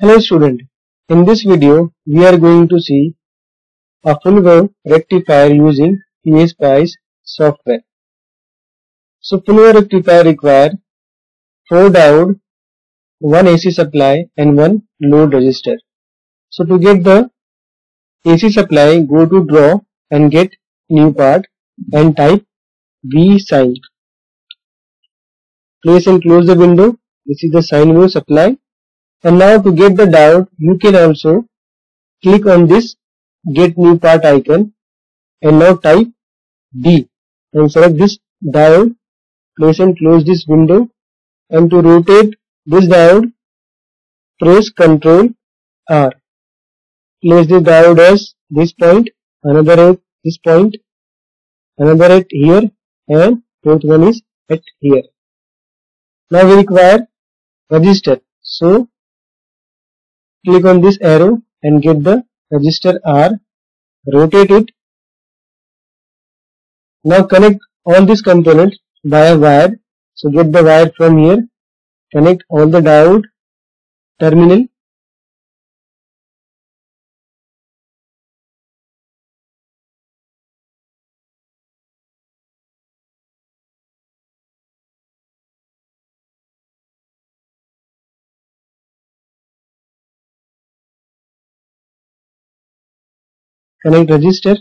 Hello student, in this video we are going to see a full wave rectifier using PSpice software. So full wave rectifier require 4 diode, 1 AC supply and 1 load resistor. So to get the AC supply, go to draw and get new part and type V sine. Place and close the window. This is the sine wave supply. And now to get the diode, you can also click on this get new part icon and now type D and select this diode, place and close this window, and to rotate this diode press Ctrl R. Place the diode as this point, another at this point, another at here, and fourth one is at here. Now we require resistor, so click on this arrow and get the resistor R, rotate it. Now connect all these components via wire. So get the wire from here, connect all the diode terminal. Connect resistor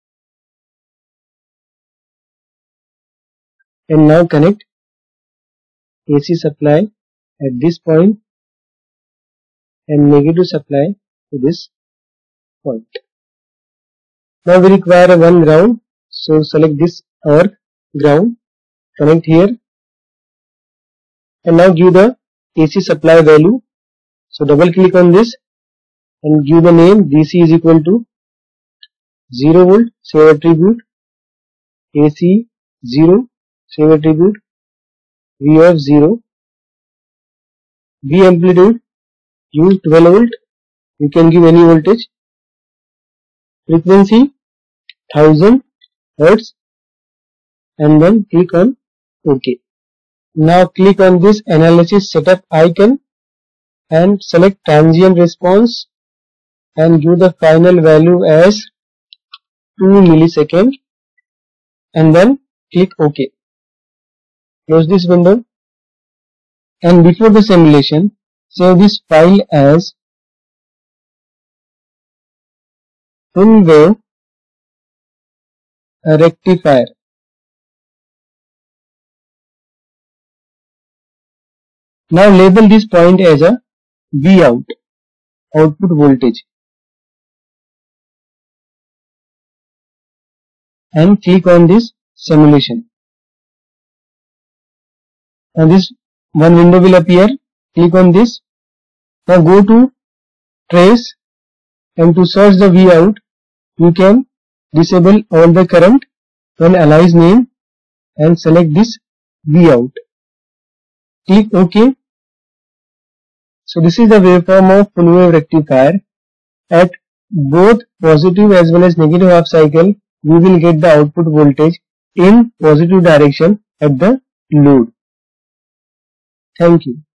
and now connect AC supply at this point and negative supply to this point. Now we require one ground, so select this earth ground, connect here and now give the AC supply value. So double click on this and give the name DC is equal to 0 volt, save attribute, AC 0, save attribute, V of 0, V amplitude, use 12 volt, you can give any voltage, frequency 1000 Hertz and then click on OK. Now click on this analysis setup icon and select transient response and give the final value as 2 millisecond and then click OK. Close this window and before the simulation save this file as full wave rectifier. Now label this point as a V out, output voltage, and click on this simulation and this one window will appear. Click on this. Now go to trace and to search the V out you can disable all the current and alias name and select this V out. Click OK. So this is the waveform of full wave rectifier. At both positive as well as negative half cycle we will get the output voltage in positive direction at the load. Thank you.